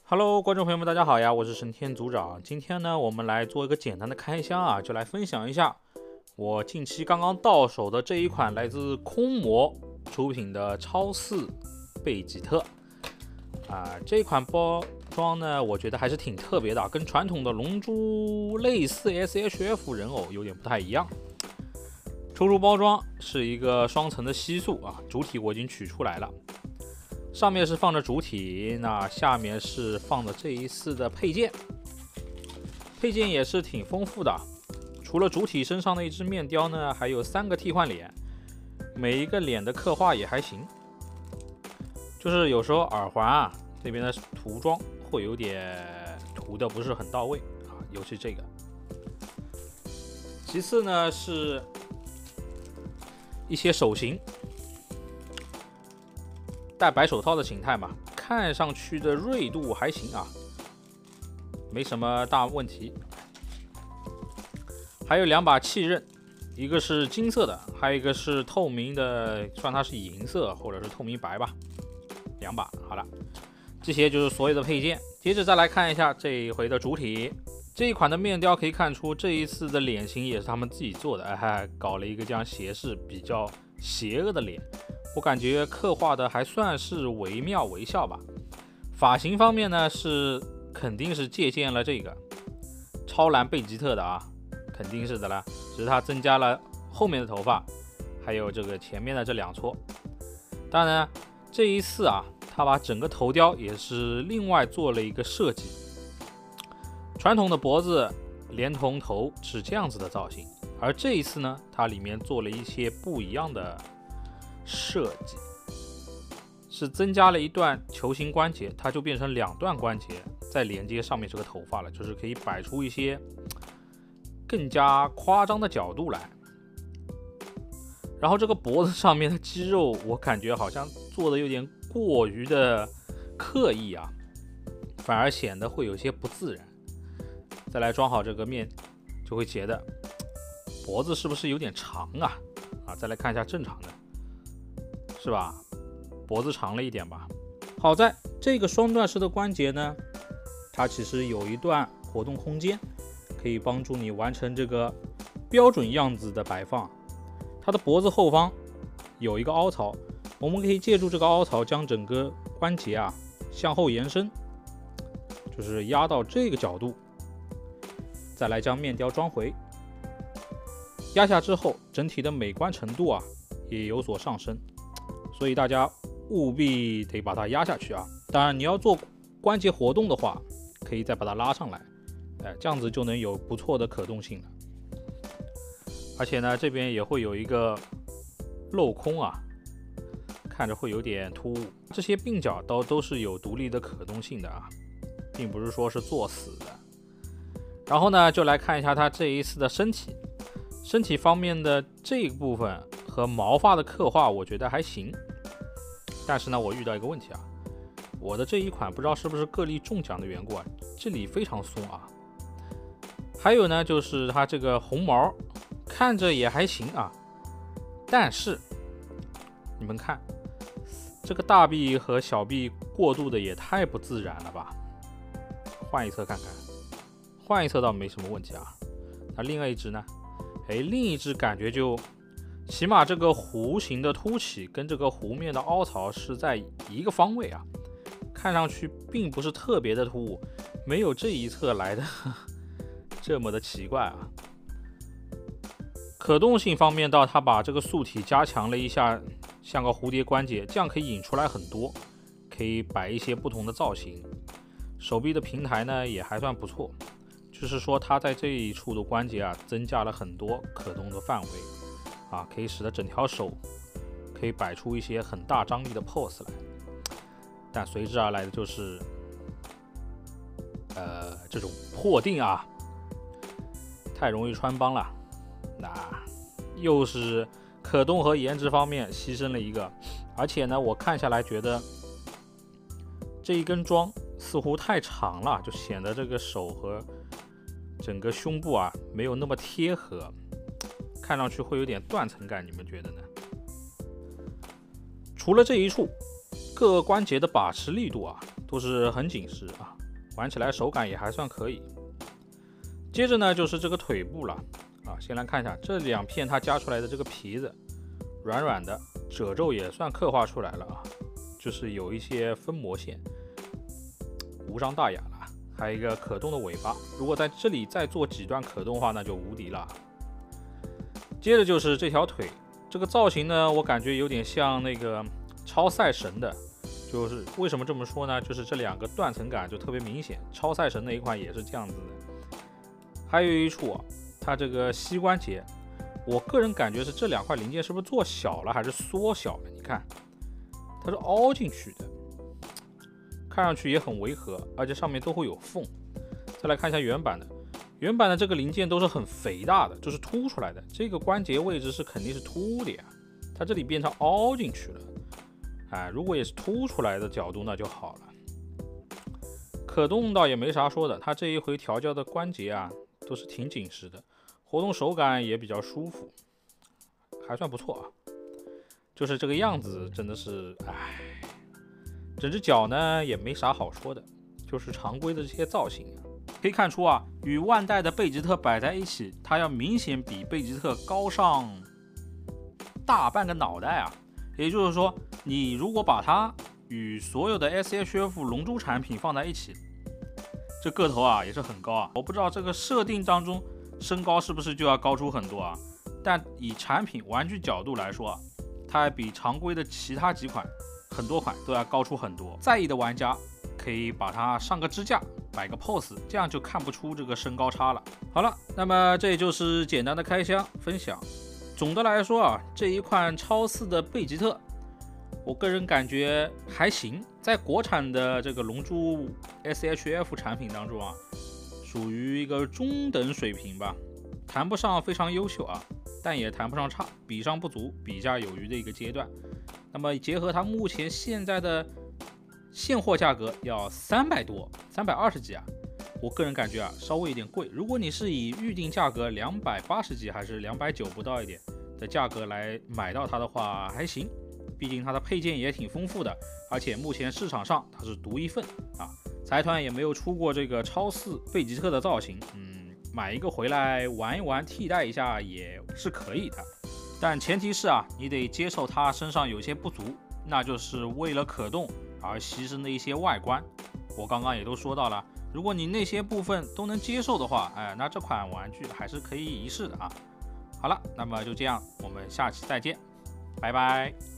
Hello，观众朋友们，大家好呀，我是神天组长。今天呢，我们来做一个简单的开箱啊，就来分享一下我近期刚刚到手的这一款来自空魔出品的超4贝吉特这款包装呢，我觉得还是挺特别的，跟传统的龙珠类似 SHF 人偶有点不太一样。抽出包装是一个双层的吸塑主体我已经取出来了。上面是放着主体，那下面是放着这一次的配件，配件也是挺丰富的。除了主体身上的一只面雕呢，还有3个替换脸，每一个脸的刻画也还行。就是有时候耳环这边的涂装会有点涂的不是很到位尤其这个。其次呢是一些手型。戴白手套的形态嘛，看上去的锐度还行没什么大问题。还有2把气刃，一个是金色的，还有一个是透明的，算它是银色或者是透明白吧，2把。好了，这些就是所有的配件。接着再来看一下这一回的主体，这一款的面雕可以看出这一次的脸型也是他们自己做的，搞了一个这样斜视比较邪恶的脸。我感觉刻画的还算是惟妙惟肖吧。发型方面呢，肯定是借鉴了这个超蓝贝吉特的肯定是的啦，只是它增加了后面的头发，还有这个前面的这2撮。当然这一次它把整个头雕也是另外做了一个设计。传统的脖子连同头是这样子的造型，而这一次呢，它里面做了一些不一样的设计，是增加了一段球形关节，它就变成2段关节再连接上面这个头发了，就是可以摆出一些更加夸张的角度来。然后这个脖子上面的肌肉我感觉好像做的有点过于的刻意反而显得会有些不自然。再来装好这个面，就会觉得脖子是不是有点长再来看一下正常的，是吧？脖子长了一点吧。好在这个双段式的关节呢，它其实有一段活动空间，可以帮助你完成这个标准样子的摆放。它的脖子后方有一个凹槽，我们可以借助这个凹槽将整个关节向后延伸，就是压到这个角度，再来将面雕装回。压下之后，整体的美观程度也有所上升。所以大家务必得把它压下去当然你要做关节活动的话，可以再把它拉上来，这样子就能有不错的可动性了。而且呢，这边也会有一个镂空看着会有点突兀。这些鬓角都是有独立的可动性的并不是说是做死的。然后呢，就来看一下它这一次的身体方面的这一部分和毛发的刻画，我觉得还行。但是呢，我遇到一个问题我的这一款不知道是不是个例中奖的缘故这里非常松还有呢，就是它这个红毛看着也还行但是你们看这个大臂和小臂过渡的也太不自然了吧。换一侧看看，换一侧倒没什么问题那另外一只呢？另一只感觉就起码这个弧形的凸起跟这个弧面的凹槽是在一个方位看上去并不是特别的突兀，没有这一侧来的这么的奇怪可动性方面它把这个塑体加强了一下，像个蝴蝶关节，这样可以引出来很多，可以摆一些不同的造型。手臂的平台呢也还算不错，就是说它在这一处的关节增加了很多可动的范围可以使得整条手可以摆出一些很大张力的 pose 来。但随之而来的就是这种破腚太容易穿帮了，那又是可动和颜值方面牺牲了一个。而且呢，我看下来觉得这一根装似乎太长了，就显得这个手和整个胸部没有那么贴合，看上去会有点断层感，你们觉得呢？除了这一处，各个关节的把持力度都是很紧实啊，玩起来手感也还算可以。接着呢就是这个腿部了啊，先来看一下这2片它夹出来的这个皮子，软软的，褶皱也算刻画出来了啊，就是有一些分膜线，无伤大雅了。还有一个可动的尾巴，如果在这里再做几段可动的话，那就无敌了。接着就是这条腿，这个造型呢，我感觉有点像那个超赛神的，就是为什么这么说呢？就是这2个断层感就特别明显，超赛神那一款也是这样子的。还有一处它这个膝关节，我个人感觉是这2块零件是不是做小了还是缩小了？你看，它是凹进去的。看上去也很违和，而且上面都会有缝。再来看一下原版的，原版的这个零件都是很肥大的，就是凸出来的。这个关节位置是肯定是凸的呀，它这里变成凹进去了。哎，如果也是凸出来的角度那就好了。可动倒也没啥说的，它这一回调教的关节啊都是挺紧实的，活动手感也比较舒服，还算不错啊。就是这个样子，真的是哎。整只脚呢也没啥好说的，就是常规的这些造型可以看出啊，与万代的贝吉特摆在一起，它要明显比贝吉特高上大半个脑袋啊。也就是说，你如果把它与所有的 SHF 龙珠产品放在一起，这个头啊也是很高啊。我不知道这个设定当中身高是不是就要高出很多啊？但以产品玩具角度来说啊，它还比常规的其他几款很多款都要高出很多。在意的玩家可以把它上个支架，摆个 pose， 这样就看不出这个身高差了。好了，那么这就是简单的开箱分享。总的来说啊，这一款超4的贝吉特，我个人感觉还行，在国产的这个龙珠 SHF 产品当中啊，属于一个中等水平吧，谈不上非常优秀啊，但也谈不上差，比上不足，比下有余的一个阶段。那么结合它目前现在的现货价格要300多，320几啊，我个人感觉啊稍微有点贵。如果你是以预定价格280几还是290不到一点的价格来买到它的话还行，毕竟它的配件也挺丰富的，而且目前市场上它是独一份啊，财团也没有出过这个超4贝吉特的造型，买一个回来玩一玩，替代一下也是可以的。但前提是啊，你得接受它身上有些不足，那就是为了可动而牺牲的一些外观。我刚刚也都说到了，如果你那些部分都能接受的话，那这款玩具还是可以一试的啊。好了，那么就这样，我们下期再见，拜拜。